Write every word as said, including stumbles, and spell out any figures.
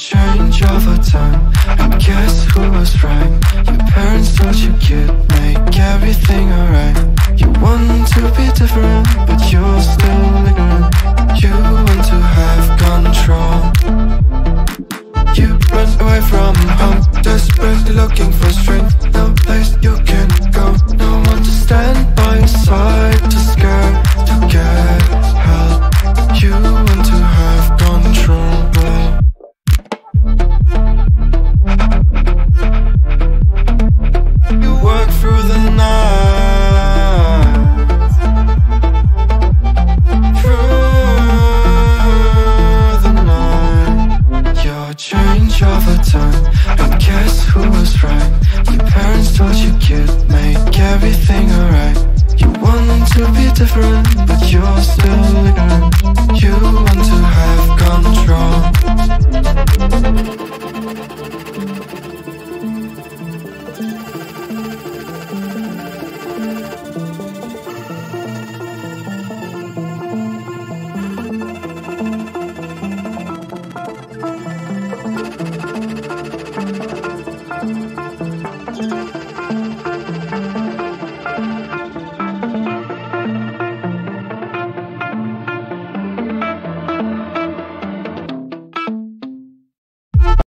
change over time. And guess who was right? Your parents told you you'd make everything alright. You want to be different, but you're still ignorant. You want to have control. You run away from home, desperately looking for strength. No place you can go, no one to stand by your side. Too scared to get help. You want to have control. You work through the night, through the night. Your change over time. And guess who was right? Your parents told you you'd make everything alright. You want to be different, but you're still ignorant. You want to have control.